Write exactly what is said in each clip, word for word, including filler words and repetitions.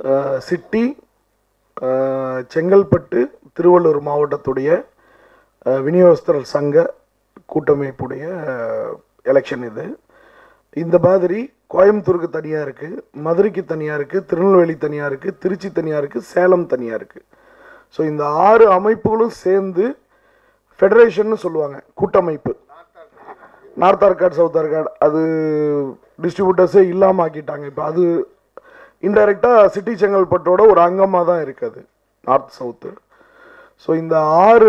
City, Chengalpattu, Tiruvallur மாவட்டத்துடைய விநியோகஸ்தர் சங்க கூட்டமைப்புடைய election இது. இந்த மாதிரி கோயம்புத்தூருக்கு தனியாக இருக்குது, மதுரைக்கு தனியாக இருக்குது, திருநெல்வேலி தனியாக இருக்குது, திருச்சி தனியாக இருக்குது, சேலம் தனியாக இருக்குது. ஸோ இந்த ஆறு அமைப்புகளும் சேர்ந்து ஃபெடரேஷன் சொல்லுவாங்க, கூட்டமைப்பு. நார்த் ஆர்காட், சவுத் ஆர்காட் அது டிஸ்ட்ரிபியூட்டர்ஸே இல்லாமல் ஆக்கிட்டாங்க. இப்போ அது இன்டைரக்டாக சிட்டி செங்கல்பட்டோட ஒரு அங்கமாக தான் இருக்குது நார்த் சவுத்து. ஸோ இந்த ஆறு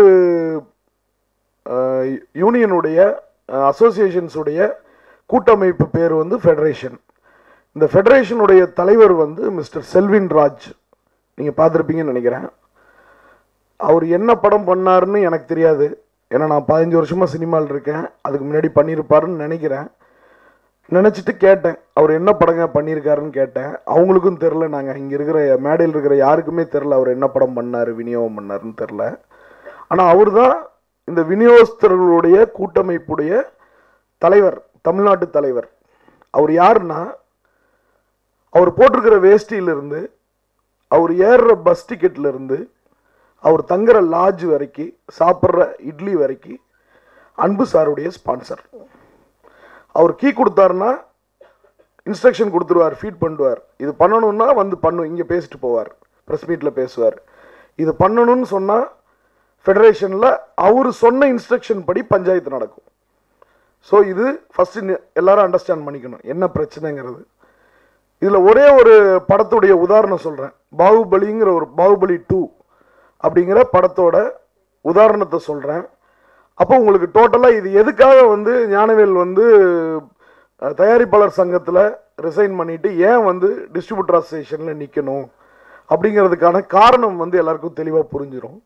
யூனியனுடைய அசோசியேஷன்ஸுடைய கூட்டமைப்பு பேர் வந்து ஃபெடரேஷன். இந்த ஃபெடரேஷனுடைய தலைவர் வந்து மிஸ்டர் செல்வின் ராஜ். நீங்கள் பார்த்துருப்பீங்கன்னு நினைக்கிறேன். அவர் என்ன படம் பண்ணாருன்னு எனக்கு தெரியாது, ஏன்னா நான் பதினஞ்சு வருஷமாக சினிமாவில் இருக்கேன். அதுக்கு முன்னாடி பண்ணியிருப்பாருன்னு நினைக்கிறேன். நினச்சிட்டு கேட்டேன், அவர் என்ன படங்க பண்ணியிருக்காருன்னு கேட்டேன். அவங்களுக்கும் தெரில, நாங்கள் இங்கே இருக்கிற மேடையில் இருக்கிற யாருக்குமே தெரில அவர் என்ன படம் பண்ணார், விநியோகம் பண்ணாருன்னு தெரில. ஆனால் அவர் தான் இந்த விநியோகஸ்தர்களுடைய கூட்டமைப்புடைய தலைவர், தமிழ்நாட்டு தலைவர். அவர் யாருன்னா, அவர் போட்டிருக்கிற வேஷ்டியிலிருந்து, அவர் ஏறுற பஸ் டிக்கெட்லேருந்து, அவர் தங்குற லாட்ஜ் வரைக்கும், சாப்பிட்ற இட்லி வரைக்கும் அன்பு சாருடைய ஸ்பான்சர். அவர் கீ கொடுத்தாருன்னா இன்ஸ்ட்ரக்ஷன் கொடுத்துருவார், ஃபீட் பண்ணுவார். இது பண்ணணும்னா வந்து பண்ணும், இங்கே பேசிட்டு போவார், ப்ரெஸ் மீட்டில் பேசுவார். இது பண்ணணும்னு சொன்னால் ஃபெடரேஷனில் அவர் சொன்ன இன்ஸ்ட்ரக்ஷன் படி பஞ்சாயத்து நடக்கும். ஸோ இது ஃபஸ்ட்டு எல்லாரும் அண்டர்ஸ்டாண்ட் பண்ணிக்கணும் என்ன பிரச்சனைங்கிறது. இதில் ஒரே ஒரு படத்துடைய உதாரணம் சொல்கிறேன். பாகுபலிங்கிற ஒரு பாகுபலி டூ அப்படிங்கிற படத்தோட உதாரணத்தை சொல்கிறேன். அப்போ உங்களுக்கு டோட்டலாக இது எதுக்காக வந்து ஞானவேல் வந்து தயாரிப்பாளர் சங்கத்தில் ரிசைன் பண்ணிவிட்டு ஏன் வந்து டிஸ்ட்ரிபியூட்டர் அசோசியேஷனில் நிற்கணும் அப்படிங்கிறதுக்கான காரணம் வந்து எல்லாருக்கும் தெளிவாக புரிஞ்சிடும்.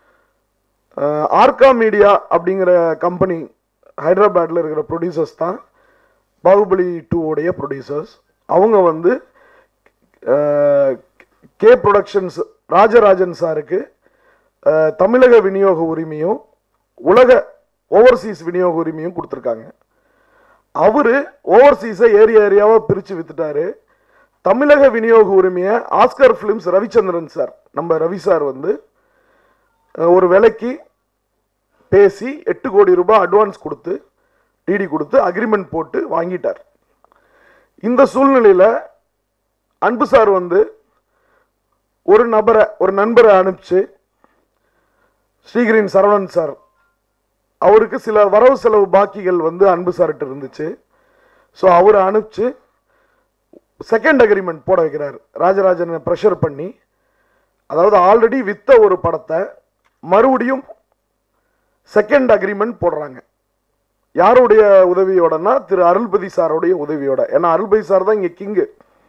ஆர்கா மீடியா அப்படிங்கிற கம்பெனி ஹைதராபாத்தில் இருக்கிற ப்ரொடியூசர்ஸ் தான் பாகுபலி டூ உடைய ப்ரொடியூசர்ஸ். அவங்க வந்து கே ப்ரொடக்ஷன்ஸ் ராஜராஜன் சாருக்கு தமிழக விநியோக உரிமையும் உலக ஓவர்சீஸ் விநியோக உரிமையும் கொடுத்துருக்காங்க. அவர் ஓவர்சீஸை ஏரியா ஏரியாவாக பிரித்து வித்துட்டாரு. தமிழக விநியோக உரிமையை ஆஸ்கர் ஃபிலிம்ஸ் ரவிச்சந்திரன் சார், நம்ம ரவி சார் வந்து ஒரு விலைக்கு பேசி எட்டு கோடி ரூபாய் அட்வான்ஸ் கொடுத்து டிடி கொடுத்து அக்ரிமெண்ட் போட்டு வாங்கிட்டார். இந்த சூழ்நிலையில் அன்பு சார் வந்து ஒரு நபரை ஒரு நண்பரை அனுப்பிச்சு, ஸ்ரீகிரீன் சரவணன் சார், அவருக்கு சில வரவு செலவு பாக்கிகள் வந்து அன்பு சார்கிட்ட இருந்துச்சு. ஸோ அவரை அனுப்பிச்சு செகண்ட் அக்ரிமெண்ட் போட வைக்கிறார். ராஜராஜனை ப்ரெஷர் பண்ணி, அதாவது ஆல்ரெடி வித்த ஒரு படத்தை மறுபடியும் செகண்ட் அக்ரிமெண்ட் போடுறாங்க. யாருடைய உதவியோடனா திரு அருள்பதி சாரோடைய உதவியோட. ஏன்னா அருள்பதி சார் தான் இங்கே கிங்கு.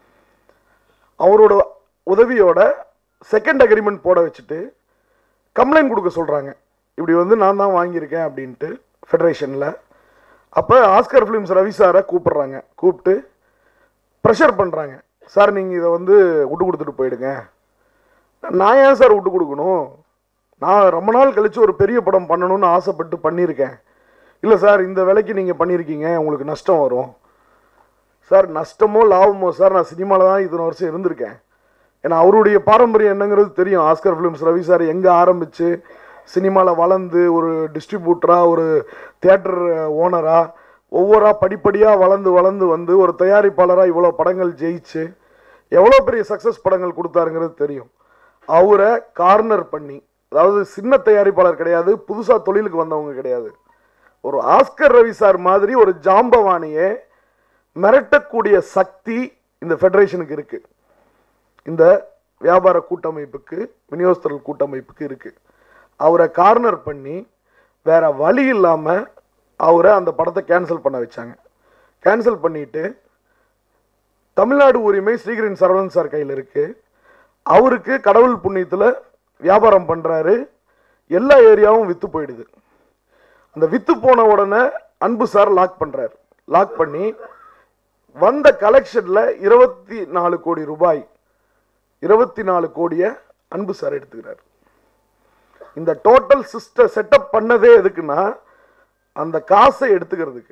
அவரோட உதவியோட செகண்ட் அக்ரிமெண்ட் போட வச்சுட்டு கம்ப்ளைண்ட் கொடுக்க சொல்கிறாங்க. இப்படி வந்து நான் தான் வாங்கியிருக்கேன் அப்படின்ட்டு ஃபெடரேஷனில். அப்போ ஆஸ்கர் ஃபிலிம்ஸ் ரவி சாரை கூப்பிட்றாங்க. கூப்பிட்டு ப்ரெஷர் பண்ணுறாங்க. சார் நீங்கள் இதை வந்து விட்டு கொடுத்துட்டு போயிடுங்க. நான் ஏன் சார் விட்டு கொடுக்கணும்? நான் ரொம்ப நாள் கழித்து ஒரு பெரிய படம் பண்ணணும்னு ஆசைப்பட்டு பண்ணியிருக்கேன். இல்லை சார், இந்த விலைக்கு நீங்கள் பண்ணியிருக்கீங்க, உங்களுக்கு நஷ்டம் வரும். சார் நஷ்டமோ லாபமோ சார், நான் சினிமாவில் தான் இத்தனை வருஷம் இருந்திருக்கேன். ஏன்னா அவருடைய பாரம்பரியம் என்னங்கிறது தெரியும். ஆஸ்கர் ஃபிலிம்ஸ் ரவி சார் எங்கே ஆரம்பித்து சினிமாவில் வளர்ந்து ஒரு டிஸ்ட்ரிபியூட்டராக, ஒரு தியேட்டர் ஓனராக, ஒவ்வொரு படிப்படியாக வளர்ந்து வளர்ந்து வந்து ஒரு தயாரிப்பாளராக இவ்வளோ படங்கள் ஜெயிச்சு எவ்வளோ பெரிய சக்ஸஸ் படங்கள் கொடுத்தாருங்கிறது தெரியும். அவரை கார்னர் பண்ணி, அதாவது சின்ன தயாரிப்பாளர் கிடையாது, புதுசாக தொழிலுக்கு வந்தவங்க கிடையாது, ஒரு ஆஸ்கர் ரவி சார் மாதிரி ஒரு ஜாம்பவானியை மிரட்டக்கூடிய சக்தி இந்த ஃபெடரேஷனுக்கு இருக்கு, இந்த வியாபார கூட்டமைப்புக்கு, விநியோகஸ்தர்கள் கூட்டமைப்புக்கு இருக்கு. அவரை கார்னர் பண்ணி வேற வழி இல்லாமல் அவரை அந்த படத்தை கேன்சல் பண்ண வச்சாங்க. கேன்சல் பண்ணிட்டு தமிழ்நாடு உரிமை ஸ்ரீகிரீன் சரவணன் சார் கையில் இருக்கு. அவருக்கு கடவுள் புண்ணியத்தில் வியாபாரம் பண்ணுறாரு. எல்லா ஏரியாவும் விற்று போயிடுது. அந்த விற்று போன உடனே அன்பு சார் லாக் பண்ணுறாரு. லாக் பண்ணி வந்த கலெக்ஷனில் இருபத்தி நாலு கோடி ரூபாய் இருபத்தி நாலு கோடியை அன்பு சார் எடுத்துக்கிறார். இந்த டோட்டல் சிஸ்டம் செட்டப் பண்ணதே எதுக்குன்னா அந்த காசை எடுத்துக்கிறதுக்கு.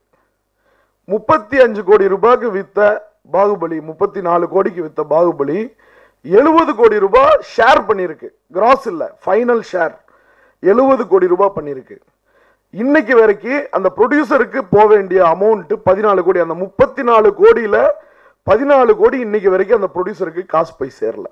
முப்பத்தி அஞ்சு கோடி ரூபாய்க்கு வித்த பாகுபலி, முப்பத்தி நாலு கோடிக்கு வித்த பாகுபலி எழுபது கோடி ரூபாய் ஷேர் பண்ணியிருக்கு. கிராஸ் இல்லை, ஃபைனல் ஷேர் எழுபது கோடி ரூபாய் பண்ணியிருக்கு. இன்னைக்கு வரைக்கும் அந்த ப்ரொடியூசருக்கு போக வேண்டிய அமௌண்ட் பதினாலு கோடி. அந்த முப்பத்தி நாலு கோடியில பதினாலு கோடி இன்னைக்கு வரைக்கும் அந்த ப்ரொடியூசருக்கு காசு போய் சேரல.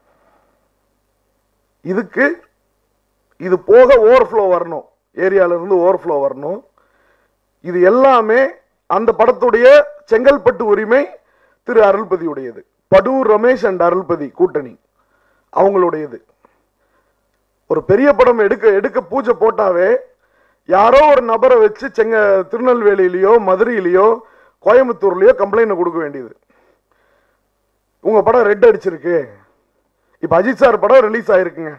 இதுக்கு இது போக ஓவர்ஃப்ளோ வரணும், ஏரியால இருந்து ஓவர்ஃப்ளோ வரணும். இது எல்லாமே அந்த படத்துடைய செங்கல்பட்டு உரிமை திரு அருள்பதியுடையது. படூர் ரமேஷ் அண்ட் அருள்பதி கூட்டணி அவங்களுடையது. ஒரு பெரிய படம் எடுக்க எடுக்க பூஜை போட்டாவே யாரோ ஒரு நபரை வச்சு செங்க திருநெல்வேலியிலையோ மதுரையிலையோ கோயம்புத்தூர்லையோ கம்ப்ளைண்ட் கொடுக்க வேண்டியது. உங்க படம் ரெட் அடிச்சிருக்கு. இப்ப அஜித் சார் படம் ரிலீஸ் ஆயிருக்குங்க,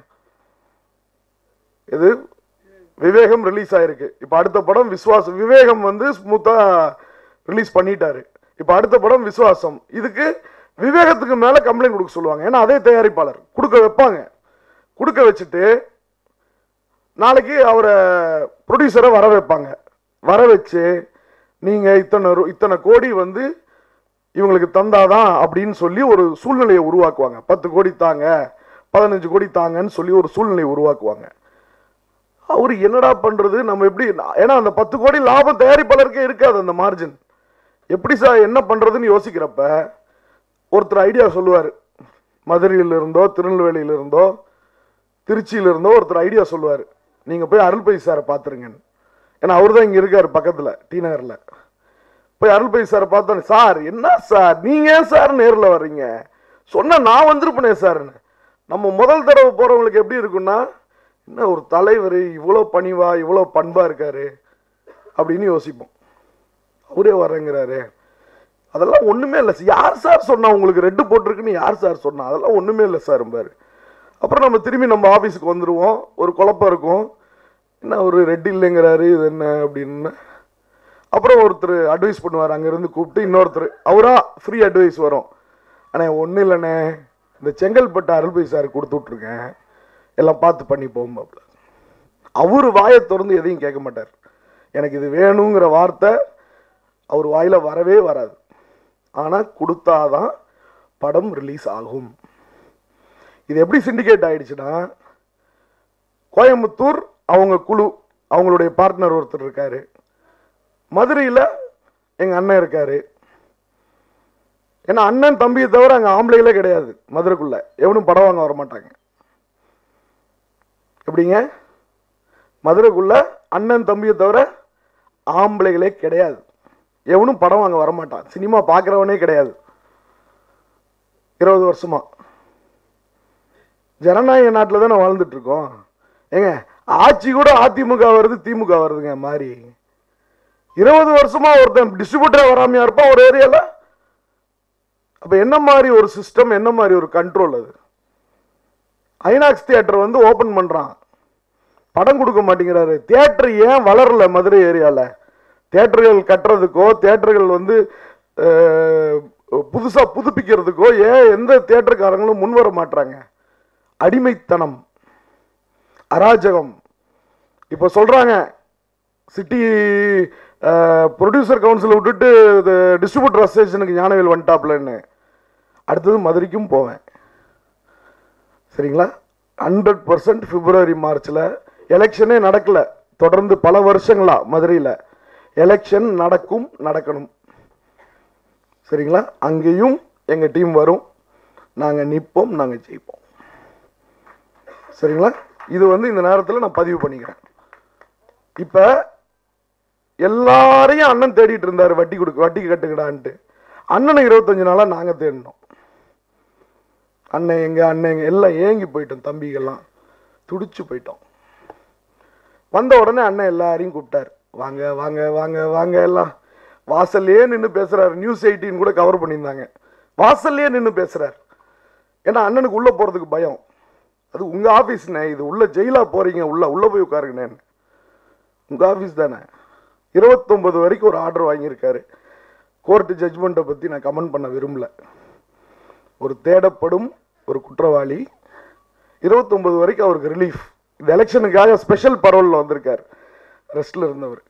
இது விவேகம் ரிலீஸ் ஆயிருக்கு. இப்ப அடுத்த படம் விஸ்வாசம். விவேகம் வந்து ஸ்மூத்தா ரிலீஸ் பண்ணிட்டாரு. இப்ப அடுத்த படம் விஸ்வாசம். இதுக்கு விவேகத்துக்கு மேல கம்ப்ளைண்ட் கொடுக்க சொல்லுவாங்க. ஏன்னா அதே தயாரிப்பாளர் கொடுக்க வைப்பாங்க. கொடுக்க வச்சுட்டு நாளைக்கு அவரை ப்ரொடியூசரை வர வைப்பாங்க. வர வச்சு நீங்க இத்தனை இத்தனை கோடி வந்து இவங்களுக்கு தந்தாதான் அப்படின்னு சொல்லி ஒரு சூழ்நிலையை உருவாக்குவாங்க. பத்து கோடி தாங்க, பதினஞ்சு கோடி தாங்கன்னு சொல்லி ஒரு சூழ்நிலையை உருவாக்குவாங்க. அவரு என்னடா பண்றது, நம்ம எப்படி, ஏன்னா அந்த பத்து கோடி லாபம் தயாரிப்பாளருக்கே இருக்காது அந்த மார்ஜின். எப்படி சார் என்ன பண்றதுன்னு யோசிக்கிறப்ப ஒருத்தர் ஐடியா சொல்லுவார். மதுரையில இருந்தோ திருநெல்வேலியில இருந்தோ திருச்சியில இருந்தோ ஒருத்தர் ஐடியா சொல்லுவார், நீங்க போய் அருள்பதி சாரை பார்த்துருங்கன்னு. ஏன்னா அவர் தான் இங்க இருக்காரு பக்கத்துல டி நகர்ல. போய் அருள்பதி சாரை பார்த்தோம். சார் என்ன சார் நீங்க ஏன் சார் நேரில் வர்றீங்க, சொன்னா நான் வந்திருப்பேனே சார்ன்னு. நம்ம முதல் தடவை போறவங்களுக்கு எப்படி இருக்குன்னா, என்ன ஒரு தலைவர் இவ்வளோ பணிவா இவ்வளோ பண்பா இருக்காரு அப்படின்னு யோசிப்போம். அவரே வரங்கிறாரு. அதெல்லாம் ஒண்ணுமே இல்லை. யார் சார் சொன்னா உங்களுக்கு ரெட்டு போட்டிருக்குன்னு யார் சார் சொன்னா? அதெல்லாம் ஒண்ணுமே இல்லை சார் பாரு. அப்புறம் நம்ம திரும்பி நம்ம ஆஃபீஸுக்கு வந்துடுவோம். ஒரு குழப்பம் இருக்கும், என்ன ஒரு ரெட் இல்லைங்கிறாரு இது என்ன அப்படின்னு. அப்புறம் ஒருத்தர் அட்வைஸ் பண்ணுவார் அங்கேருந்து கூப்பிட்டு, இன்னொருத்தர் அவரா ஃப்ரீ அட்வைஸ் வரும். ஆனால் ஒன்றும் இல்லைண்ணே, இந்த செங்கல்பட்டு அருள்பதி சார் கொடுத்து விட்ருக்கேன், எல்லாம் பார்த்து பண்ணி போகும்பாப்ல. அவர் வாயை திறந்து எதையும் கேட்க மாட்டார். எனக்கு இது வேணுங்கிற வார்த்தை அவர் வாயில வரவே வராது. ஆனால் கொடுத்தாதான் படம் ரிலீஸ் ஆகும். இது எப்படி சிண்டிகேட் ஆயிடுச்சுன்னா, கோயம்புத்தூர் அவங்க குழு, அவங்களுடைய பார்ட்னர் ஒருத்தர் இருக்காரு. மதுரையில் எங்க அண்ணன் இருக்காரு. ஏன்னா அண்ணன் தம்பியை தவிர அங்கே ஆம்பளைகளே கிடையாது. மதுரைக்குள்ள எவனும் படம் வாங்க வர மாட்டாங்க. எப்படிங்க, மதுரைக்குள்ள அண்ணன் தம்பியை தவிர ஆம்பளைகளே கிடையாது. எவனும் படம் வாங்க வரமாட்டான். சினிமா பார்க்குறவனே கிடையாது. இருபது வருஷமா ஜனநாயக நாட்டில் தானே வாழ்ந்துட்டு இருக்கோம். ஏங்க ஆட்சி கூட அதிமுக வருது திமுக வருதுங்க மாதிரி. இருபது வருஷமா ஒருத்தன் டிஸ்ட்ரிபியூட்டர் வராமையா இருப்பான் ஒரு ஏரியால. அப்ப என்ன மாதிரி ஒரு சிஸ்டம், என்ன மாதிரி ஒரு கண்ட்ரோல் அது? ஐநாக்ஸ் தியேட்டர் வந்து ஓபன் பண்றான், படம் கொடுக்க மாட்டேங்கிறாரு. தியேட்டர் ஏன் வளரல மதுரை ஏரியால? தியேட்டர்கள் கட்டுறதுக்கோ தியேட்டர்கள் வந்து புதுசா புதுப்பிக்கிறதுக்கோ ஏன் எந்த தியேட்டர்காரங்களும் முன் வர மாட்டாங்க? அடிமைத்தனம், அராஜகம். இப்ப சொல்றாங்க சிட்டி ப்ரொடியூசர் கவுன்சில் விட்டுட்டு டிஸ்ட்ரிபியூட்டர் அசோசியேஷனுக்கு ஞானவேல் வந்துட்டாப்லன்னு. அடுத்தது மதுரைக்கும் போவேன். சரிங்களா? ஹண்ட்ரட் பர்சன்ட் பிப்ரவரி மார்ச்ல எலெக்ஷனே நடக்கல. தொடர்ந்து பல வருஷங்களா மதுரையில் எலெக்ஷன் நடக்கும், நடக்கணும். சரிங்களா? அங்கேயும் எங்க டீம் வரும், நாங்க நிற்போம், நாங்க ஜெயிப்போம். சரிங்களா? இது வந்து இந்த நேரத்தில் நான் பதிவு பண்ணிக்கிறேன். இப்ப எல்லாரையும் அண்ணன் தேடிட்டு இருந்தாரு, வட்டி கொடுக்க வட்டிக்கு கட்டுக்கடான்ட்டு. அண்ணனை இருபத்தஞ்சு நாளா நாங்க தேடினோம். அண்ணன் எங்க அண்ணன் எங்க எல்லாம் ஏங்கி போயிட்டோம். தம்பிகள்லாம் துடிச்சு போயிட்டோம். வந்த உடனே அண்ணன் எல்லாரையும் கூப்பிட்டாரு, வாங்க வாங்க வாங்க வாங்க. எல்லாம் வாசல்லையே நின்று பேசுறாரு. நியூஸ் எயிட்டீன் கூட கவர் பண்ணியிருந்தாங்க. வாசல்லையே நின்று பேசுறாரு. ஏன்னா அண்ணனுக்கு உள்ள போறதுக்கு பயம். அது உங்க ஆபீஸ்ண்ணே, இது உள்ள ஜெயிலா போறீங்க, உள்ள உள்ள போய் உட்காருங்கண்ணே. உங்க ஆபீஸ் தானே. இருபத்தொன்பது வரைக்கும் ஒரு ஆர்டர் வாங்கியிருக்காரு. கோர்ட்டு ஜட்ஜ்மெண்ட்டை பத்தி நான் கமெண்ட் பண்ண விரும்பல. ஒரு தேடப்படும் ஒரு குற்றவாளி இருபத்தொன்பது வரைக்கும் அவருக்கு ரிலீஃப். இந்த எலெக்ஷனுக்காக ஸ்பெஷல் பரோல்ல வந்திருக்காரு. ரெஸ்ட்ல இருந்தவர்.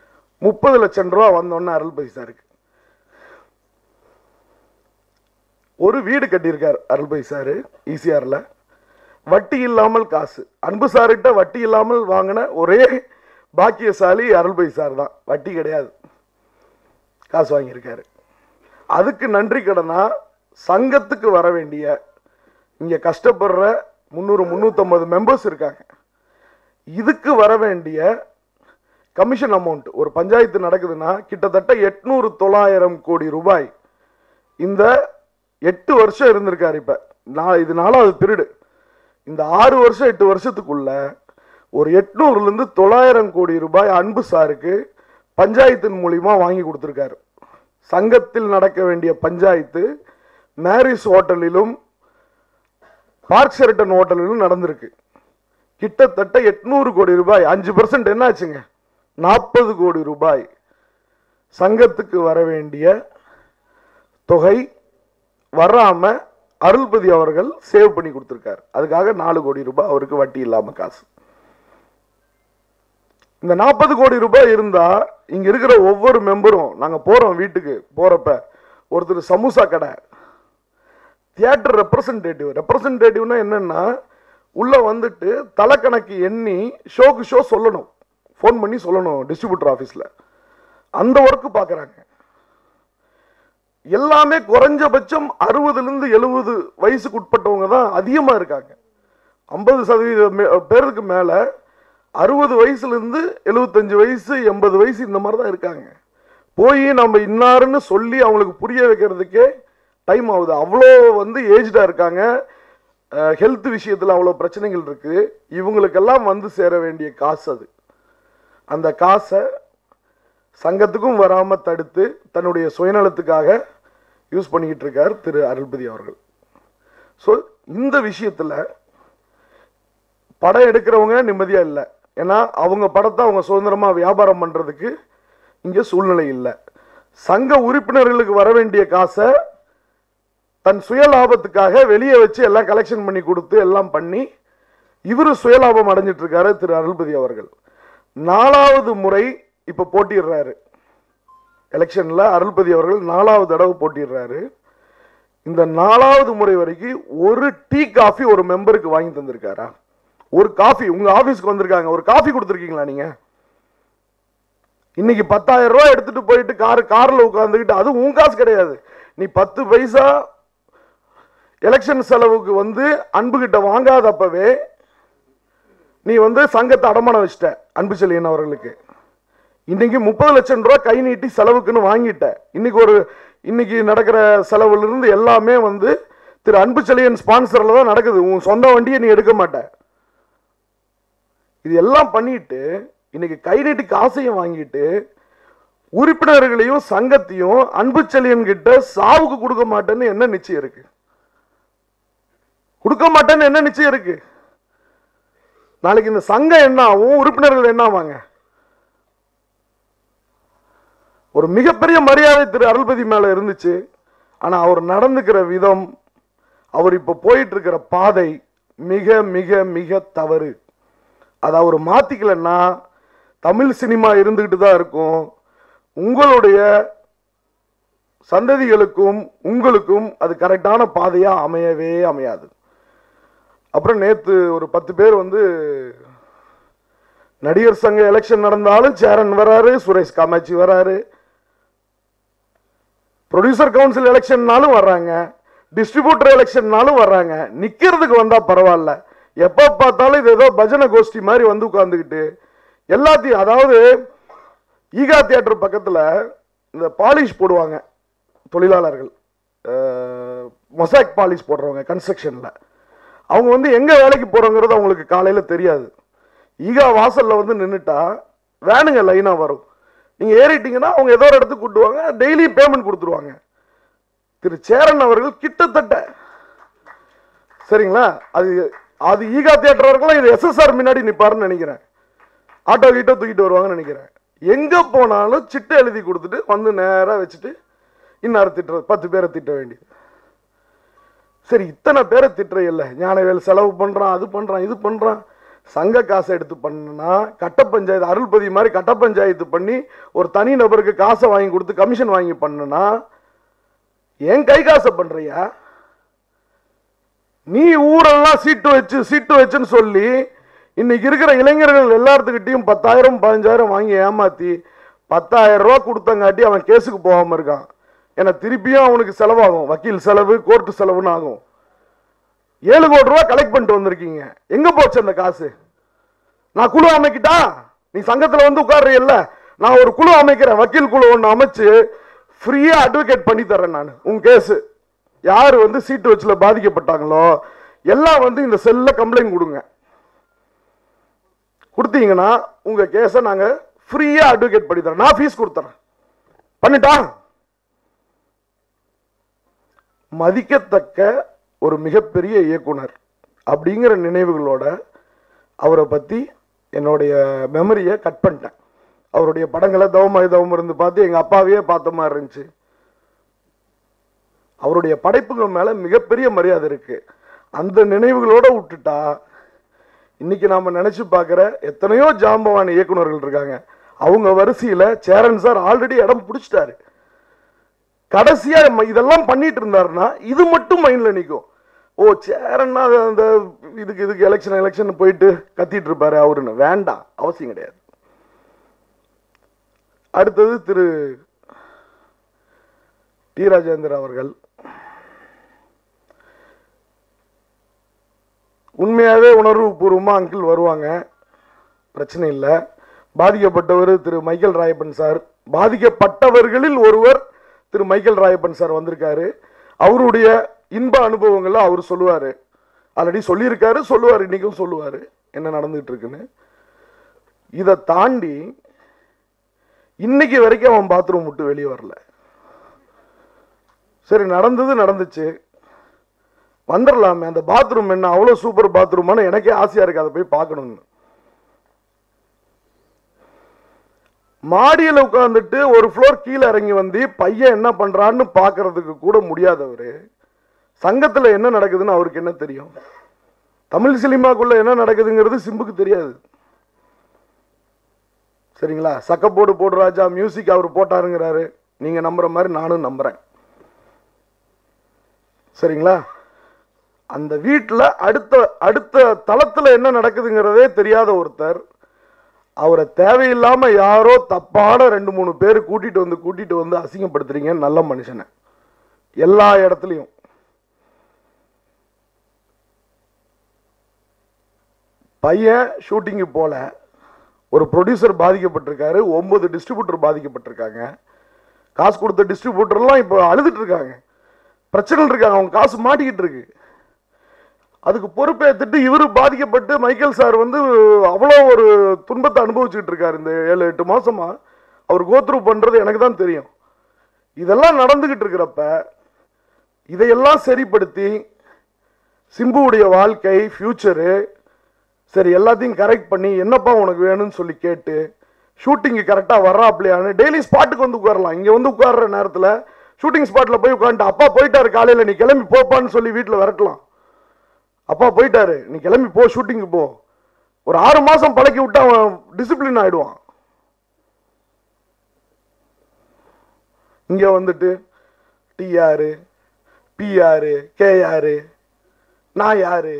முப்பது லட்சம் ரூபா வந்தோன்னு அருள்பதி சாருக்கு ஒரு வீடு கட்டியிருக்கார் அருள்பாய் சார் ஈசிஆர்ல. வட்டி இல்லாமல் காசு. அன்பு சார்கிட்ட வட்டி இல்லாமல் வாங்கின ஒரே பாக்கியசாலி அருள்பாய் சார் தான். வட்டி கிடையாது, காசு வாங்கியிருக்காரு. அதுக்கு நன்றி கடனா சங்கத்துக்கு வர வேண்டிய, இங்க கஷ்டப்படுற முந்நூறு முந்நூற்றம்பது மெம்பர்ஸ் இருக்காங்க, இதுக்கு வர வேண்டிய கமிஷன் அமௌண்ட், ஒரு பஞ்சாயத்து நடக்குதுன்னா கிட்டத்தட்ட எட்நூறு தொள்ளாயிரம் கோடி ரூபாய் இந்த எட்டு வருஷம் இருந்திருக்காரு. இப்ப நான் இது நாலாவது பீரியடு. இந்த ஆறு வருஷம் எட்டு வருஷத்துக்குள்ள ஒரு எட்நூறுல இருந்து தொள்ளாயிரம் கோடி ரூபாய் அன்பு சாருக்கு பஞ்சாயத்தின் மூலியமா வாங்கி கொடுத்திருக்காரு. சங்கத்தில் நடக்க வேண்டிய பஞ்சாயத்து மேரிஸ் ஹோட்டலிலும் பார்க் ஷெரட்டன் ஹோட்டலிலும் நடந்திருக்கு. கிட்டத்தட்ட எட்நூறு கோடி ரூபாய், அஞ்சு பர்சன்ட் என்ன ஆச்சுங்க, நாற்பது கோடி ரூபாய் சங்கத்துக்கு வர வேண்டிய தொகை வராம அருள்பதி அவர்கள் சேவ் பண்ணி கொடுத்திருக்காரு. அதுக்காக நாலு கோடி ரூபாய் அவருக்கு வட்டி இல்லாம காசு. இந்த நாற்பது கோடி ரூபாய் இருந்தா இங்க இருக்கிற ஒவ்வொரு மெம்பரும், நாங்க போறோம் வீட்டுக்கு போறப்ப, ஒருத்தர் சமோசா கடை, தியேட்டர் ரெப்ரசன்டேட்டிவ். ரெப்ரசன்டேட்டிவ்னா என்னன்னா, உள்ள வந்துட்டு தலைக்கணக்கு எண்ணி ஷோக்கு ஷோ சொல்லணும், ஃபோன் பண்ணி சொல்லணும் டிஸ்ட்ரிபியூட்டர் ஆஃபீஸில். அந்த ஒர்க்கு பார்க்குறாங்க. எல்லாமே குறைஞ்சபட்சம் அறுபதுலேருந்து எழுபது வயசுக்கு உட்பட்டவங்க தான் அதிகமாக இருக்காங்க. ஐம்பது சதவீத பேருக்கு மேலே அறுபது வயசுலேருந்து எழுபத்தஞ்சு வயசு எண்பது வயசு இந்த மாதிரி தான் இருக்காங்க. போய் நம்ம இன்னாருன்னு சொல்லி அவங்களுக்கு புரிய வைக்கிறதுக்கே டைம் ஆகுது. அவ்வளோ வந்து ஏஜ்டாக இருக்காங்க. ஹெல்த் விஷயத்தில் அவ்வளோ பிரச்சனைகள் இருக்குது. இவங்களுக்கெல்லாம் வந்து சேர வேண்டிய காசு அது. அந்த காசை சங்கத்துக்கும் வராமல் தடுத்து தன்னுடைய சுயநலத்துக்காக யூஸ் பண்ணிக்கிட்டு இருக்கார் திரு அருள்பதி அவர்கள். ஸோ இந்த விஷயத்தில் படம் எடுக்கிறவங்க நிம்மதியாக இல்லை. ஏன்னா அவங்க படத்தை அவங்க சுதந்திரமாக வியாபாரம் பண்ணுறதுக்கு இங்கே சூழ்நிலை இல்லை. சங்க உறுப்பினர்களுக்கு வர வேண்டிய காசை தன் சுயலாபத்துக்காக வெளியே வச்சு எல்லாம் கலெக்ஷன் பண்ணி கொடுத்து எல்லாம் பண்ணி இவரு சுயலாபம் அடைஞ்சிட்டு இருக்காரு திரு அருள்பதி அவர்கள். நாலாவது முறை இப்ப போட்டிடுறாரு எலெக்ஷன்ல. அருள்பதி அவர்கள் நாலாவது தடவை போட்டிடுறாரு. இந்த நாலாவது முறை வரைக்கும் ஒரு டீ காஃபி ஒரு மெம்பருக்கு வாங்கி தந்திருக்காரா? ஒரு காஃபி உங்க ஆபீஸ்க்கு வந்திருக்காங்க, ஒரு காஃபி கொடுத்துருக்கீங்களா நீங்க? இன்னைக்கு பத்தாயிரம் ரூபாய் எடுத்துட்டு போயிட்டு கார் கார்ல உட்கார்ந்துக்கிட்டு, அது உன் காசு கிடையாது, நீ பத்து பைசா எலெக்ஷன் செலவுக்கு வந்து அன்பு கிட்ட வாங்காதப்பவே நீ வந்து சங்கத்தை அடமானம் வச்சிட்ட அன்பு செழியன் அவர்களுக்கு. இன்னைக்கு முப்பது லட்சம் ரூபாய் கை நீட்டி செலவுக்குன்னு வாங்கிட்ட. இன்னைக்கு ஒரு இன்னைக்கு நடக்கிற செலவுல இருந்து எல்லாமே வந்து திரு அன்பு செழியன் ஸ்பான்சர்ல தான் நடக்குது. உன் சொந்த வண்டியை நீ எடுக்க மாட்ட. இது எல்லாம் பண்ணிட்டு இன்னைக்கு கை நீட்டி காசையும் வாங்கிட்டு உறுப்பினர்களையும் சங்கத்தையும் அன்பு செழியன் கிட்ட சாவுக்கு கொடுக்க மாட்டேன்னு என்ன நிச்சயம் இருக்கு? கொடுக்க மாட்டேன்னு என்ன நிச்சயம் இருக்கு? நாளைக்கு இந்த சங்கம் என்ன ஆகும், உறுப்பினர்கள் என்ன ஆவாங்க? ஒரு மிகப்பெரிய மரியாதை திரு அருள்பதி மேல இருந்துச்சு. ஆனா அவர் நடந்துக்கிற விதம், அவர் இப்ப போயிட்டு இருக்கிற பாதை மிக மிக மிக தவறு. அதை அவர் மாத்திக்கலன்னா தமிழ் சினிமா இருந்துகிட்டு தான் இருக்கும். உங்களுடைய சந்ததிகளுக்கும் உங்களுக்கும் அது கரெக்டான பாதையா அமையவே அமையாது. அப்புறம் நேத்து ஒரு பத்து பேர் வந்து நடிகர் சங்க எலெக்ஷன் நடந்தாலும் சேரன் வராரு, சுரேஷ் காமாட்சி வராரு, ப்ரொடியூசர் கவுன்சில் எலெக்ஷன்னாலும் வர்றாங்க, டிஸ்ட்ரிபியூட்டர் எலெக்ஷன்னாலும் வர்றாங்க. நிக்கிறதுக்கு வந்தா பரவாயில்ல, எப்ப பார்த்தாலும் இது ஏதோ பஜனை கோஷ்டி மாதிரி வந்து உட்கார்ந்துக்கிட்டு எல்லாத்தையும், அதாவது ஈகா தியேட்டர் பக்கத்துல இந்த பாலிஷ் போடுவாங்க தொழிலாளர்கள், மொசாக் பாலிஷ் போடுறவங்க கன்ஸ்ட்ரக்ஷன்ல, அவங்க வந்து எங்க வேலைக்கு போறோங்கிறது அவங்களுக்கு காலையில தெரியாது. ஈகா வாசல்ல வந்து நின்றுட்டா வேனுங்க லைனா வரும். நீங்க ஏறிட்டீங்கன்னா அவங்க ஏதோ ஒரு இடத்துக்கு கூட்டுவாங்க, டெய்லி பேமெண்ட் கொடுத்துருவாங்க. திரு சேரன் அவர்கள் கிட்டத்தட்ட சரிங்களா, அது அது ஈகா தியேட்டர் இருக்கலாம், இது எஸ்எஸ்ஆர் முன்னாடி நிப்பாருன்னு நினைக்கிறேன். ஆட்டோ கீட்டோ தூக்கிட்டு வருவாங்கன்னு நினைக்கிறேன். எங்க போனாலும் சிட்டை எழுதி கொடுத்துட்டு வந்து நேரா வச்சுட்டு இன்னார திட்டுற பத்து பேரை திட்ட வேண்டியது. சரி, இத்தனை பேரை திட்டுற இல்லை, ஞானவேல் செலவு பண்றான், அது பண்றான், இது பண்றான். சங்க காசை எடுத்து பண்ணா கட்ட பஞ்சாயத்து, அருள்பதி மாதிரி கட்ட பஞ்சாயத்து பண்ணி ஒரு தனி நபருக்கு காசை வாங்கி கொடுத்து கமிஷன் வாங்கி பண்ணுனா என் கை காசை பண்றியா? நீ ஊரெல்லாம் சீட்டு வச்சு சீட்டு வச்சுன்னு சொல்லி இன்னைக்கு இருக்கிற இளைஞர்கள் எல்லாத்துக்கிட்டையும் பத்தாயிரம் பதினஞ்சாயிரம் வாங்கி ஏமாத்தி பத்தாயிரம் ரூபா கொடுத்தங்காட்டி அவன் கேஸுக்கு போகாம இருக்கான். ஏன்னா திருப்பியும் அவனுக்கு செலவாகும், வக்கீல் செலவு, கோர்ட்டு செலவுன்னு ஆகும். ஏழு கோடி ரூபா கலெக்ட் பண்ணிட்டு வந்திருக்கீங்க, எங்க போச்சு அந்த காசு? நான் குழு அமைக்கிட்டா, நீ சங்கத்தில் வந்து உட்கார்றீல்ல, நான் ஒரு குழு அமைக்கிறேன், வக்கீல் குழு ஒன்று அமைச்சு ஃப்ரீயா அட்வொகேட் பண்ணி தரேன். நான் உங்க கேஸ் யாரு வந்து சீட்டு வச்சுல பாதிக்கப்பட்டாங்களோ எல்லாம் வந்து இந்த செல்ல கம்ப்ளைண்ட் கொடுங்க. கொடுத்தீங்கன்னா உங்க கேஸை நாங்க ஃப்ரீயா அட்வொகேட் பண்ணி தரேன், நான் ஃபீஸ் கொடுத்துறேன். பண்ணிட்டா மதிக்கத்தக்க ஒரு மிகப்பெரிய இயக்குனர் அப்படிங்கிற நினைவுகளோட அவரை பத்தி என்னுடைய மெமரியை கட் பண்ணிட்டேன். அவருடைய படங்களை தவமாய் தவம் இருந்து பார்த்து எங்க அப்பாவையே பார்த்த மாதிரி இருந்துச்சு. அவருடைய படைப்புகள் மேல மிகப்பெரிய மரியாதை இருக்கு. அந்த நினைவுகளோட விட்டுட்டா இன்னைக்கு நாம நினைச்சு பார்க்கிற எத்தனையோ ஜாம்பவான் இயக்குநர்கள் இருக்காங்க. அவங்க வரிசையில சேரன் சார் ஆல்ரெடி இடம் பிடிச்சிட்டாரு. கடைசியா இதெல்லாம் பண்ணிட்டு இருந்தாருன்னா இது மட்டும் மைண்ட்ல நிற்கும். ஓ சேரன்னா அந்த இதுக்கு இதுக்கு எலெக்ஷன் எலெக்ஷன் போயிட்டு கத்திட்டு இருப்பாரு அவருன்னு. வேண்டாம், அவசியம் கிடையாது. அடுத்தது திரு டி ராஜேந்தர் அவர்கள். உண்மையாவே உணர்வு பூர்வமா அங்கிள் வருவாங்க, பிரச்சனை இல்லை. பாதிக்கப்பட்டவர் திரு மைக்கேல் ராயப்பன் சார், பாதிக்கப்பட்டவர்களில் ஒருவர் திரு மைக்கேல் ராயப்பன் சார் வந்திருக்காரு. அவருடைய இன்ப அனுபவங்களை அவர் சொல்லுவாரு, ஆல்ரெடி சொல்லியிருக்காரு, சொல்லுவார், இன்னைக்கும் சொல்லுவாரு என்ன நடந்துட்டு இருக்குன்னு. இதை தாண்டி இன்னைக்கு வரைக்கும் அவன் பாத்ரூம் விட்டு வெளியே வரல. சரி, நடந்தது நடந்துச்சு, வந்துடலாமே. அந்த பாத்ரூம் என்ன அவ்வளவு சூப்பர் பாத்ரூமான எனக்கே ஆசையா இருக்கு அதை போய் பார்க்கணும்னு. மாடியில் உட்கார்ந்துட்டு ஒரு ஃப்ளோர் கீழே இறங்கி வந்து பையன் என்ன பண்றான்னு பார்க்கறதுக்கு கூட முடியாதவர் சங்கத்துல என்ன நடக்குதுன்னு அவருக்கு என்ன தெரியும்? தமிழ் சினிமாக்குள்ள என்ன நடக்குதுங்கிறது சிம்புக்கு தெரியாது. சரிங்களா? சக்கப்போடு போடு ராஜா மியூசிக் அவர் போட்டாருங்கிறாரு, நீங்க நம்புற மாதிரி நானும் நம்புறேன். சரிங்களா? அந்த வீட்டில் அடுத்த அடுத்த தளத்துல என்ன நடக்குதுங்கிறதே தெரியாத ஒருத்தர் அவரை தேவையில்லாம யாரோ தப்பான ரெண்டு மூணு பேர் கூட்டிட்டு வந்து கூட்டிட்டு வந்து அசிங்கப்படுத்துறீங்க. நல்ல மனுஷனை எல்லா இடத்துலையும். பையன் ஷூட்டிங்கு போல, ஒரு ப்ரொடியூசர் பாதிக்கப்பட்டிருக்காரு, ஒன்பது டிஸ்ட்ரிபியூட்டர் பாதிக்கப்பட்டிருக்காங்க. காசு கொடுத்த டிஸ்ட்ரிபியூட்டர்லாம் இப்போ அழுதுட்டு இருக்காங்க, பிரச்சனை இருக்காங்க, அவங்க காசு மாட்டிக்கிட்டு இருக்கு. அதுக்கு பொறுப்பேற்றுட்டு இவரு பாதிக்கப்பட்டு மைக்கேல் சார் வந்து அவ்வளோ ஒரு துன்பத்தை அனுபவிச்சுட்டு இருக்காரு. இந்த ஏழு எட்டு மாசமா அவர் கோத்ரூ பண்றது எனக்கு தான் தெரியும். இதெல்லாம் நடந்துகிட்டு இருக்கிறப்ப இதையெல்லாம் சரிப்படுத்தி சிம்புவுடைய வாழ்க்கை ஃபியூச்சரு சரி எல்லாத்தையும் கரெக்ட் பண்ணி என்னப்பா உனக்கு வேணும்னு சொல்லி கேட்டு ஷூட்டிங்கு கரெக்டாக வர்றாப்லையான்னு டெய்லி ஸ்பாட்டுக்கு வந்து உட்காரலாம். இங்கே வந்து உட்கார்ற நேரத்தில் ஷூட்டிங் ஸ்பாட்டில் போய் உட்காந்துட்டு அப்பா போயிட்டாரு காலையில் நீ கிளம்பி போப்பான்னு சொல்லி வீட்டில் விரட்டலாம். அப்பா போயிட்டாரு நீ கிளம்பி போ, ஷூட்டிங்கு போ. ஒரு ஆறு மாசம் பழக்கி விட்டு அவன் டிசிப்ளின் ஆயிடுவான். இங்க வந்துட்டு டிஆரு பிஆரு கேஆரு நான் யாரு,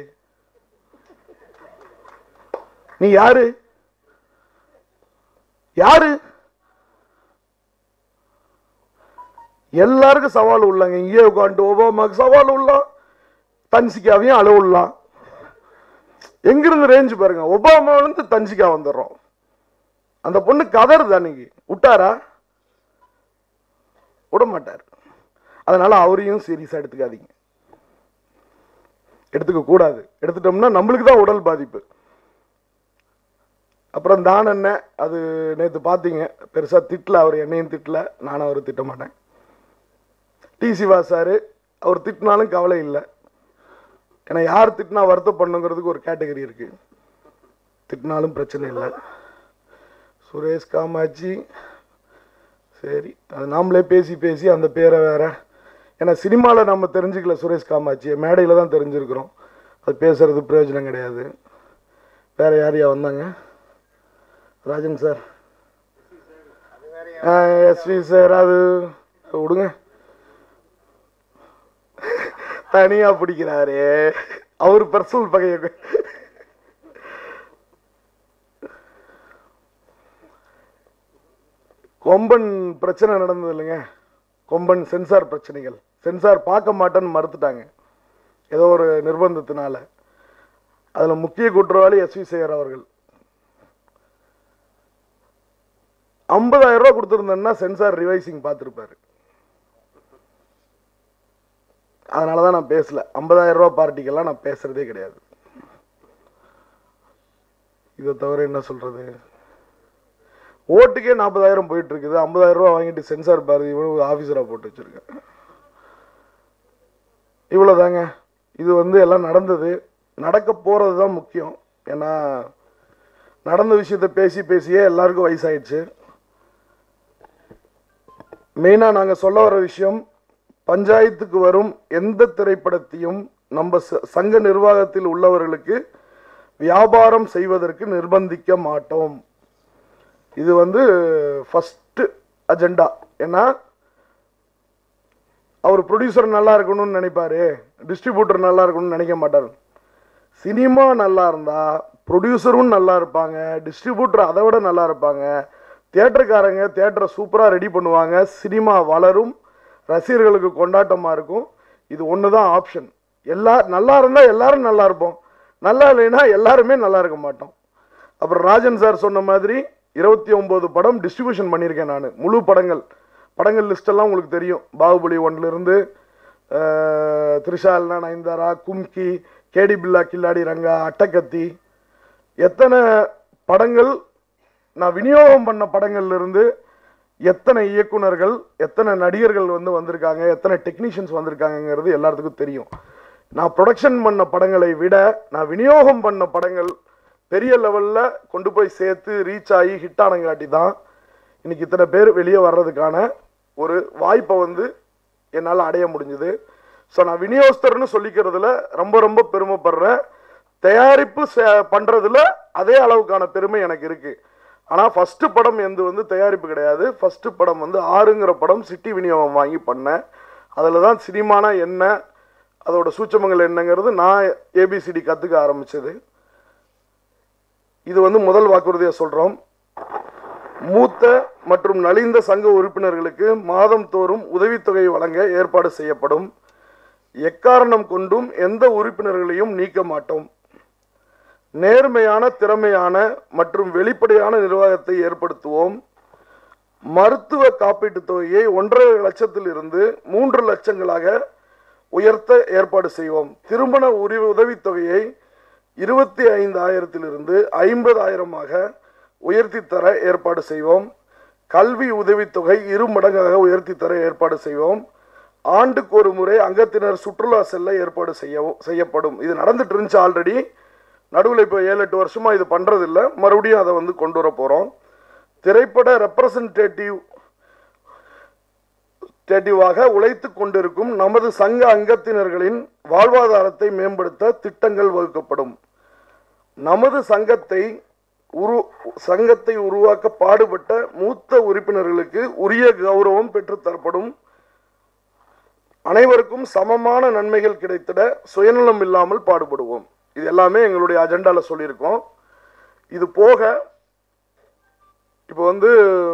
நீ யாரு யாரு? எல்லாருக்கும் சவால் உள்ளாங்க. இங்கே உட்காந்துட்டு ஒபாமாக்கு சவால் உள்ளான், தன்சிகாவையும் அளவுலாம். எங்கிருந்து ரேஞ்சு பாருங்க, ஒபாமாவிலிருந்து தன்சிகா வந்துடுறோம். அந்த பொண்ணு கதறுது, அன்னைக்கு விட்டாரா? விட மாட்டார். அதனால அவரையும் சீரியஸா எடுத்துக்காதீங்க, எடுத்துக்க கூடாது. எடுத்துட்டோம்னா நம்மளுக்கு தான் உடல் பாதிப்பு. அப்புறம் தான் என்ன அது நேற்று பார்த்தீங்க, பெருசா திட்டல அவர், என்னையும் திட்டல, நானும் அவர் திட்ட மாட்டேன். டி சிவா சாரு அவர் திட்டினாலும் கவலை இல்லை, ஏன்னா யார் திட்டினா வருத்தப்படணுங்கிறதுக்கு ஒரு கேட்டகரி இருக்கு, திட்டினாலும் பிரச்சனை இல்லை. சுரேஷ் காமாட்சி சரி, அது நாமளே பேசி பேசி அந்த பேரை வேற, ஏன்னா சினிமாவில் நம்ம தெரிஞ்சுக்கல சுரேஷ் காமாட்சியை, மேடையில் தான் தெரிஞ்சிருக்கிறோம். அது பேசுறது பிரயோஜனம் கிடையாது. வேற யாரையா வந்தாங்க? ராஜன் சார், எஸ்வி சார், அது விடுங்க, தனியா பிடிக்கிறாரே. அவர் பர்சனல் பகைய. கொம்பன் பிரச்சனை நடந்தது இல்லைங்க, கொம்பன் சென்சார் பிரச்சனைகள், சென்சார் பார்க்க மாட்டேன்னு மறுத்துட்டாங்க ஏதோ ஒரு நிர்பந்தத்தினால. அதுல முக்கிய குற்றவாளி எஸ் வி சேகர் அவர்கள். ஐம்பதாயிரம் ரூபாய் கொடுத்திருந்தேன்னா சென்சார் ரிவைசிங் பார்த்துருப்பாரு. அதனாலதான் நான் பேசல. ஐம்பதாயிரம் ரூபாய் பார்ட்டிக்கெல்லாம் நான் பேசுறதே கிடையாது. இதை தவிர என்ன சொல்றது, ஓட்டுக்கே நாற்பதாயிரம் போயிட்டு இருக்குது, ஐம்பதாயிரம் ரூபாய் வாங்கிட்டு சென்சார் பாரு இவ்வளவு ஆபீசரா போட்டு வச்சிருக்கேன். இவ்வளவுதாங்க. இது வந்து எல்லாம் நடந்தது, நடக்க போறது தான் முக்கியம். ஏன்னா நடந்த விஷயத்த பேசி பேசியே எல்லாருக்கும் வயசாயிடுச்சு. மெயினா நாங்க சொல்ல வர விஷயம், பஞ்சாயத்துக்கு வரும் எந்த திரைப்படத்தையும் நம்ம சங்க நிர்வாகத்தில் உள்ளவர்களுக்கு வியாபாரம் செய்வதற்கு நிர்பந்திக்க மாட்டோம். இது வந்து ஃபர்ஸ்ட் அஜெண்டா. ஏன்னா அவர் ப்ரொடியூசர் நல்லா இருக்கணும்னு நினைப்பாரு, டிஸ்ட்ரிபியூட்டர் நல்லா இருக்கணும்னு நினைக்க மாட்டார். சினிமா நல்லா இருந்தா ப்ரொடியூசரும் நல்லா இருப்பாங்க, டிஸ்ட்ரிபியூட்டர் அதை விட நல்லா இருப்பாங்க, தியேட்டருக்காரங்க தியேட்டரை சூப்பராக ரெடி பண்ணுவாங்க, சினிமா வளரும், ரசிகர்களுக்கு கொண்டாட்டமா இருக்கும். இது ஒண்ணுதான் ஆப்ஷன். எல்லா நல்லா இருந்தா எல்லாரும் நல்லா இருப்போம், நல்லா இல்லைன்னா எல்லாருமே நல்லா இருக்க மாட்டோம். அப்புறம் ராஜன் சார் சொன்ன மாதிரி இருபத்தி ஒன்பது படம் டிஸ்ட்ரிபியூஷன் பண்ணியிருக்கேன் நான். முழு படங்கள் படங்கள் லிஸ்ட் எல்லாம் உங்களுக்கு தெரியும். பாகுபலி ஒன்ல இருந்து திரிஷால்னா நயன்தாரா, கும்கி, கேடி பில்லா கில்லாடி ரங்கா, அட்டகத்தி, எத்தனை படங்கள் நான் விநியோகம் பண்ண படங்கள்ல இருந்து எத்தனை இயக்குனர்கள் எத்தனை நடிகர்கள் வந்து வந்திருக்காங்க, எத்தனை டெக்னீஷியன்ஸ் வந்திருக்காங்கிறது எல்லாத்துக்கும் தெரியும். நான் ப்ரொடக்ஷன் பண்ண படங்களை விட நான் விநியோகம் பண்ண படங்கள் பெரிய லெவல்ல கொண்டு போய் சேர்த்து ரீச் ஆகி ஹிட் ஆனங்காட்டி தான் இன்னைக்கு இத்தனை பேர் வெளியே வர்றதுக்கான ஒரு வாய்ப்பை வந்து என்னால் அடைய முடிஞ்சது. ஸோ நான் விநியோகஸ்தர்னு சொல்லிக்கிறதுல ரொம்ப ரொம்ப பெருமைப்படுறேன். தயாரிப்பு பண்றதுல அதே அளவுக்கான பெருமை எனக்கு இருக்கு. ஆனால் ஃபர்ஸ்ட் படம் எந்த வந்து தயாரிப்பு கிடையாது. ஃபர்ஸ்ட் படம் வந்து ஆறுங்கிற படம் சிட்டி விநியோகம் வாங்கி பண்ணேன். அதில் தான் சினிமானா என்ன, அதோட சூட்சமங்கள் என்னங்கிறது நான் ஏபிசிடி கற்றுக்க ஆரம்பிச்சது. இது வந்து முதல் வாக்குறுதியை சொல்றோம். மூத்த மற்றும் நலிந்த சங்க உறுப்பினர்களுக்கு மாதம் தோறும் உதவித்தொகை வழங்க ஏற்பாடு செய்யப்படும். எக்காரணம் கொண்டும் எந்த உறுப்பினர்களையும் நீக்க மாட்டோம். நேர்மையான, திறமையான மற்றும் வெளிப்படையான நிர்வாகத்தை ஏற்படுத்துவோம். மருத்துவ காப்பீட்டு தொகையை ஒன்றரை லட்சத்தில் இருந்து மூன்று லட்சங்களாக உயர்த்த ஏற்பாடு செய்வோம். திருமண உதவித்தொகையை இருபத்தி ஐந்து ஆயிரத்திலிருந்து ஐம்பதாயிரமாக உயர்த்தி தர ஏற்பாடு செய்வோம். கல்வி உதவித்தொகை இரு மடங்காக உயர்த்தி தர ஏற்பாடு செய்வோம். ஆண்டுக்கு ஒரு முறை அங்கத்தினர் சுற்றுலா செல்ல ஏற்பாடு செய்ய செய்யப்படும். இது நடந்துட்டு இருந்துச்சு ஆல்ரெடி. நடுவில் இப்போ ஏழு எட்டு வருஷமா இது பண்றது இல்லை, மறுபடியும் அதை வந்து கொண்டு வர போறோம். திரைப்பட ரெப்ரசன்டேட்டிவ் டேட்டிவாக உழைத்து கொண்டிருக்கும் நமது சங்க அங்கத்தினர்களின் வாழ்வாதாரத்தை மேம்படுத்த திட்டங்கள் வகுக்கப்படும். நமது சங்கத்தை உரு சங்கத்தை உருவாக்க பாடுபட்ட மூத்த உறுப்பினர்களுக்கு உரிய கௌரவம் பெற்றுத்தரப்படும். அனைவருக்கும் சமமான நன்மைகள் கிடைத்திட சுயநலம் இல்லாமல் பாடுபடுவோம். இது எல்லாமே எங்களுடைய அஜெண்டால சொல்லியிருக்கோம். இது போக இப்போ வந்து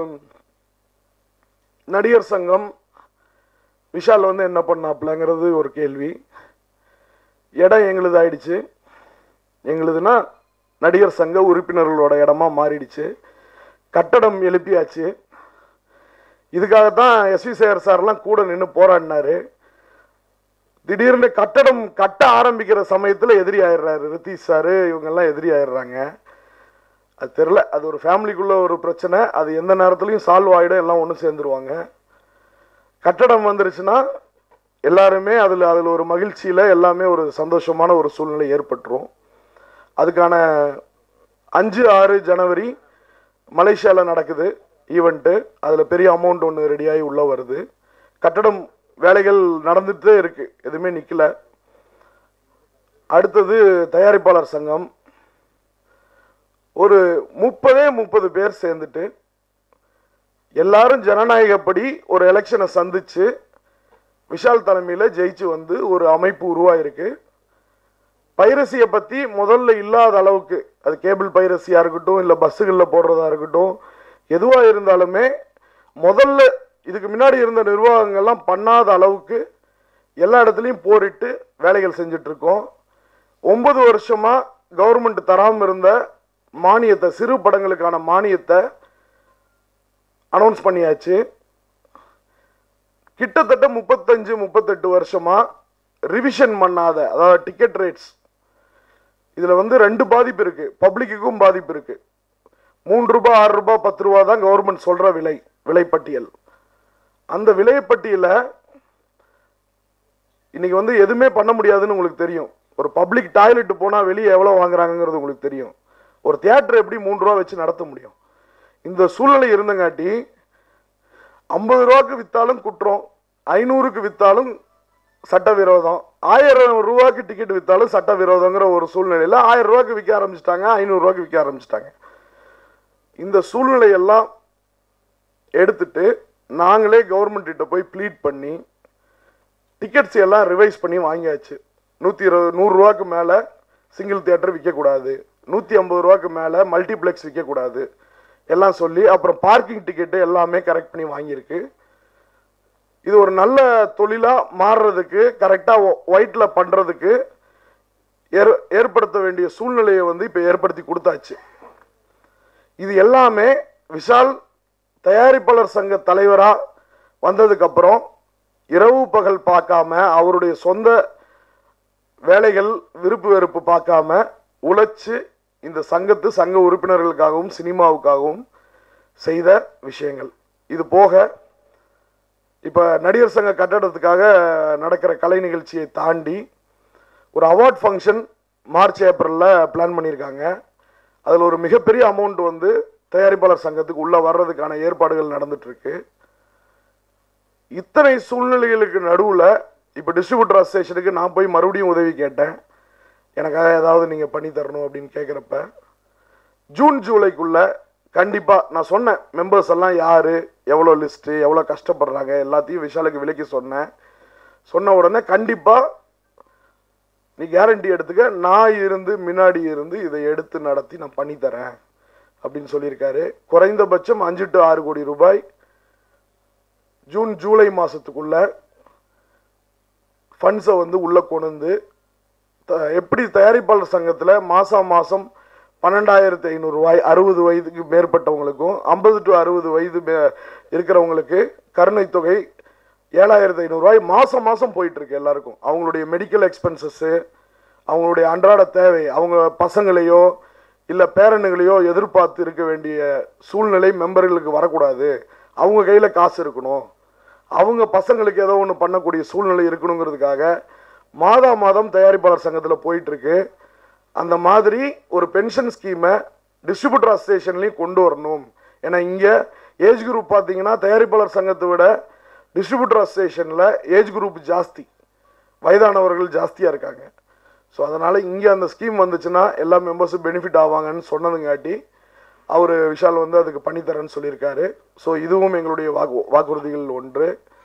நடிகர் சங்கம் விஷால் வந்து என்ன பண்ணாப்லங்கிறது ஒரு கேள்வி. இடம் எங்களுது ஆயிடுச்சு. எங்களுதுன்னா நடிகர் சங்க உறுப்பினர்களோட இடமா மாறிடுச்சு. கட்டடம் எழுப்பியாச்சு. இதுக்காகத்தான் எஸ் வி சேகர் சார்லாம் கூட நின்று போராடினாரு. திடீர்னு கட்டடம் கட்ட ஆரம்பிக்கிற சமயத்தில் எதிரி ஆயிடுறாரு ரித்தீஷ் சாரு, இவங்கெல்லாம் எதிரி ஆயிடுறாங்க. அது தெரியல, அது ஒரு ஃபேமிலிக்குள்ள ஒரு பிரச்சனை. அது எந்த நேரத்துலையும் சால்வ் ஆகிடும், எல்லாம் ஒன்று சேர்ந்துருவாங்க. கட்டடம் வந்துருச்சுன்னா எல்லாருமே அதில் அதில் ஒரு மகிழ்ச்சியில் எல்லாமே ஒரு சந்தோஷமான ஒரு சூழ்நிலை ஏற்பட்டுரும். அதுக்கான அஞ்சு ஆறு ஜனவரி மலேசியாவில் நடக்குது ஈவெண்ட்டு. அதில் பெரிய அமௌண்ட் ஒன்று ரெடியாகி உள்ள வருது. கட்டடம் வேலைகள் நடந்துகிட்டே இருக்கு, எதுவுமே நிற்கல. அடுத்தது தயாரிப்பாளர் சங்கம். ஒரு முப்பதே முப்பது பேர் சேர்ந்துட்டு எல்லாரும் ஜனநாயகப்படி ஒரு எலெக்ஷனை சந்திச்சு விஷால் தலைமையில் ஜெயிச்சு வந்து ஒரு அமைப்பு உருவாயிருக்கு. பைரசியை பற்றி முதல்ல இல்லாத அளவுக்கு, அது கேபிள் பைரசியாக இருக்கட்டும், இல்லை பஸ்ஸுகளில் போடுறதா இருக்கட்டும், எதுவாக இருந்தாலுமே முதல்ல இதுக்கு முன்னாடி இருந்த நிர்வாகங்கள்லாம் பண்ணாத அளவுக்கு எல்லா இடத்துலையும் போரிட்டு வேலைகள் செஞ்சிட்ருக்கோம். ஒன்பது வருஷமாக கவர்மெண்ட் தராமல் இருந்த மானியத்தை, சிறு படங்களுக்கான மானியத்தை அனௌன்ஸ் பண்ணியாச்சு. கிட்டத்தட்ட முப்பத்தஞ்சு முப்பத்தெட்டு வருஷமாக ரிவிஷன் பண்ணாத, அதாவது டிக்கெட் ரேட்ஸ், இதில் வந்து ரெண்டு பாதிப்பு இருக்குது. பப்ளிக்குக்கும் பாதிப்பு இருக்குது. மூன்று ரூபாய் ஆறு ரூபாய் பத்து ரூபா தான் கவர்மெண்ட் சொல்கிற விலை, விலைப்பட்டியல். அந்த விலைப்பட்டியலை இன்னைக்கு வந்து எதுவுமே பண்ண முடியாதுன்னு உங்களுக்கு தெரியும். ஒரு பப்ளிக் டாய்லெட் போனால் வெளியே எவ்வளோ வாங்குறாங்கிறது உங்களுக்கு தெரியும். ஒரு தியேட்டர் எப்படி மூன்று ரூபா வச்சு நடத்த முடியும்? இந்த சூழ்நிலை இருந்தங்காட்டி ஐம்பது ரூபாய்க்கு விற்றாலும் குற்றம், ஐநூறுக்கு விற்றாலும் சட்டவிரோதம், ஆயிரம் ரூபாய்க்கு டிக்கெட் விற்றாலும் சட்டவிரோதங்கிற ஒரு சூழ்நிலையில் ஆயிரம் ரூபாய்க்கு விற்க ஆரம்பிச்சிட்டாங்க, ஐநூறு ரூபாய்க்கு விற்க ஆரம்பிச்சிட்டாங்க. இந்த சூழ்நிலையெல்லாம் எடுத்துட்டு நாங்களே கவர்மெண்ட் கிட்ட போய் ப்ளீட் பண்ணி டிக்கெட்ஸ் எல்லாம் ரிவைஸ் பண்ணி வாங்கியாச்சு. நூற்றி இருபது நூறுரூவாக்கு மேலே சிங்கிள் தியேட்டர் விற்கக்கூடாது, நூற்றி ஐம்பது ரூபாய்க்கு மேலே மல்டிப்ளெக்ஸ் விற்கக்கூடாது எல்லாம் சொல்லி, அப்புறம் பார்க்கிங் டிக்கெட்டு எல்லாமே கரெக்ட் பண்ணி வாங்கியிருக்கு. இது ஒரு நல்ல தொழிலாக மாறுறதுக்கு, கரெக்டாக ஒயிட்டில் பண்ணுறதுக்கு ஏற் ஏற்படுத்த வேண்டிய சூழ்நிலையை வந்து இப்போ ஏற்படுத்தி கொடுத்தாச்சு. இது எல்லாமே விஷால் தயாரிப்பாளர் சங்க தலைவராக வந்ததுக்கப்புறம் இரவு பகல் பார்க்காம, அவருடைய சொந்த வேலைகள் விருப்பு வெறுப்பு பார்க்காம உழைச்சு இந்த சங்கத்து சங்க உறுப்பினர்களுக்காகவும் சினிமாவுக்காகவும் செய்த விஷயங்கள். இது போக இப்போ நடிகர் சங்க கட்டடத்துக்காக நடக்கிற கலை நிகழ்ச்சியை தாண்டி ஒரு அவார்ட் ஃபங்க்ஷன் மார்ச் ஏப்ரலில் பிளான் பண்ணியிருக்காங்க. அதில் ஒரு மிகப்பெரிய அமௌண்ட் வந்து தயாரிப்பாளர் சங்கத்துக்கு உள்ளே வர்றதுக்கான ஏற்பாடுகள் நடந்துட்டுருக்கு. இத்தனை சூழ்நிலைகளுக்கு நடுவில் இப்போ டிஸ்ட்ரிபியூட்டர் அசோசியேஷனுக்கு நான் போய் மறுபடியும் உதவி கேட்டேன். எனக்காக ஏதாவது நீங்கள் பண்ணி தரணும் அப்படின்னு கேட்குறப்ப ஜூன் ஜூலைக்குள்ளே கண்டிப்பாக நான் சொன்னேன், மெம்பர்ஸ் எல்லாம் யார், எவ்வளோ லிஸ்ட்டு, எவ்வளோ கஷ்டப்படுறாங்க எல்லாத்தையும் விஷாலுக்கு விலைக்கு சொன்னேன். சொன்ன உடனே கண்டிப்பாக நீ கேரண்டி எடுத்துக்க, நான் இருந்து முன்னாடி இருந்து இதை எடுத்து நடத்தி நான் பண்ணித்தரேன் அப்படின்னு சொல்லியிருக்காரு. குறைந்தபட்சம் அஞ்சு டு ஆறு கோடி ரூபாய் ஜூன் ஜூலை மாதத்துக்குள்ள ஃபண்ட்ஸை வந்து உள்ளே கொண்டு எப்படி தயாரிப்பாளர் சங்கத்தில் மாதம் மாதம் பன்னெண்டாயிரத்தி ஐநூறு ரூபாய் அறுபது வயதுக்கு மேற்பட்டவங்களுக்கும் ஐம்பது டு அறுபது வயது இருக்கிறவங்களுக்கு கருணை தொகை ஏழாயிரத்தி ஐநூறுரூவாய் மாதம் மாதம் போயிட்டுருக்கு எல்லாருக்கும். அவங்களுடைய மெடிக்கல் எக்ஸ்பென்சஸ்ஸு, அவங்களுடைய அன்றாட தேவை, அவங்க பசங்களையோ இல்லை பேரனுங்களையோ எதிர்பார்த்து இருக்க வேண்டிய சூழ்நிலை மெம்பர்களுக்கு வரக்கூடாது. அவங்க கையில் காசு இருக்கணும், அவங்க பசங்களுக்கு ஏதோ ஒன்று பண்ணக்கூடிய சூழ்நிலை இருக்கணுங்கிறதுக்காக மாதா மாதம் தயாரிப்பாளர் சங்கத்தில் போயிட்டுருக்கு. அந்த மாதிரி ஒரு பென்ஷன் ஸ்கீமை டிஸ்ட்ரிபியூட்டர் அசோசியேஷன்லேயும் கொண்டு வரணும். ஏன்னா இங்கே ஏஜ் குரூப் பார்த்தீங்கன்னா தயாரிப்பாளர் சங்கத்தை விட டிஸ்ட்ரிபியூட்டர் அசோசியேஷனில் ஏஜ் குரூப் ஜாஸ்தி, வயதானவர்கள் ஜாஸ்தியாக இருக்காங்க. ஸோ அதனால் இங்கே அந்த ஸ்கீம் வந்துச்சுன்னா எல்லா மெம்பர்ஸும் பெனிஃபிட் ஆவாங்கன்னு சொன்னதுங்காட்டி அவர் விஷால் வந்து அதுக்கு பண்ணித்தரேன்னு சொல்லியிருக்காரு. ஸோ இதுவும் எங்களுடைய வாக்கு வாக்குறுதிகள் ஒன்று.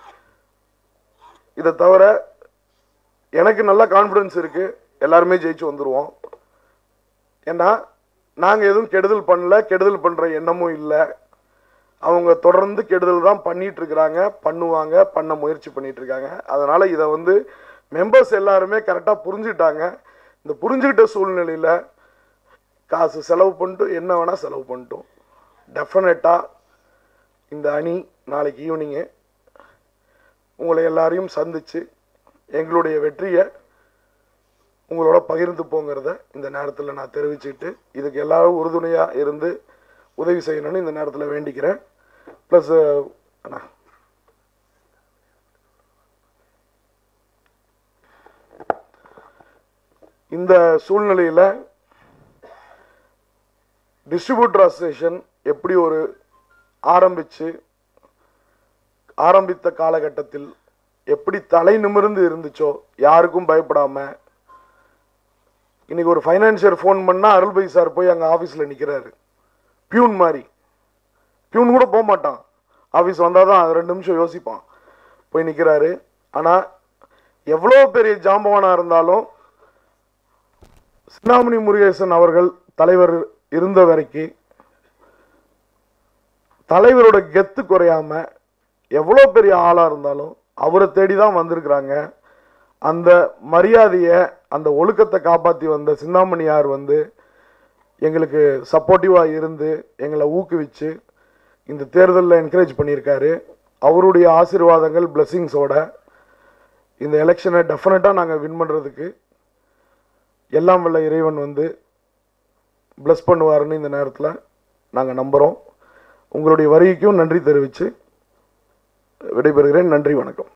இதை தவிர எனக்கு நல்ல கான்ஃபிடன்ஸ் இருக்குது, எல்லாருமே ஜெயிச்சு வந்துடுவோம். ஏன்னா நாங்கள் எதுவும் கெடுதல் பண்ணல, கெடுதல் பண்ணுற எண்ணமும் இல்லை. அவங்க தொடர்ந்து கெடுதல் தான் பண்ணிட்டு இருக்கிறாங்க, பண்ணுவாங்க, பண்ண முயற்சி பண்ணிட்டு இருக்காங்க. அதனால் இதை வந்து மெம்பர்ஸ் எல்லாருமே கரெக்டாக புரிஞ்சுக்கிட்டாங்க. இந்த புரிஞ்சுக்கிட்ட சூழ்நிலையில் காசு செலவு பண்ணிட்டு என்ன வேணால் செலவு பண்ணிட்டோம். டெஃபினட்டாக இந்த அணி நாளைக்கு ஈவினிங்கு உங்களை எல்லாரையும் சந்தித்து எங்களுடைய வெற்றியை உங்களோட பகிர்ந்து போங்கிறத இந்த நேரத்தில் நான் தெரிவிச்சுக்கிட்டு இதுக்கு எல்லாரும் உறுதுணையாக இருந்து உதவி செய்யணும்னு இந்த நேரத்தில் வேண்டிக்கிறேன். ப்ளஸ் அண்ணா இந்த சூழ்நிலையில் டிஸ்ட்ரிபியூட்டர் அசோசியேஷன் எப்படி ஒரு ஆரம்பித்து ஆரம்பித்த காலகட்டத்தில் எப்படி தலை நிமிர்ந்து இருந்துச்சோ, யாருக்கும் பயப்படாமல், இன்னைக்கு ஒரு ஃபைனான்சியர் ஃபோன் பண்ணால் அருள்பை சார் போய் அங்கே ஆஃபீஸில் நிற்கிறாரு, பியூன் மாதிரி. பியூன் கூட போக மாட்டான், ஆஃபீஸ் வந்தால் தான் ரெண்டு நிமிஷம் யோசிப்பான், போய் நிற்கிறாரு. ஆனால் எவ்வளோ பெரிய ஜாம்பவானாக இருந்தாலும் சிந்தாமணி முருகேசன் அவர்கள் தலைவர் இருந்த வரைக்கும் தலைவரோட கெத்து குறையாம எவ்வளோ பெரிய ஆளாக இருந்தாலும் அவரை தேடி தான் வந்திருக்கிறாங்க. அந்த மரியாதையை அந்த ஒழுக்கத்தை காப்பாற்றி வந்த சிந்தாமணியார் வந்து எங்களுக்கு சப்போர்ட்டிவாக இருந்து எங்களை ஊக்குவிச்சு இந்த தேர்தலில் என்கரேஜ் பண்ணியிருக்காரு. அவருடைய ஆசீர்வாதங்கள் பிளெஸிங்ஸோட இந்த எலெக்ஷனை டெஃபினட்டாக நாங்கள் வின் பண்ணுறதுக்கு எல்லாம் வல்ல இறைவன் வந்து பிளஸ் பண்ணுவாருன்னு இந்த நேரத்தில் நாங்கள் நம்புகிறோம். உங்களுடைய வருகைக்கும் நன்றி தெரிவித்து விடைபெறுகிறேன். நன்றி, வணக்கம்.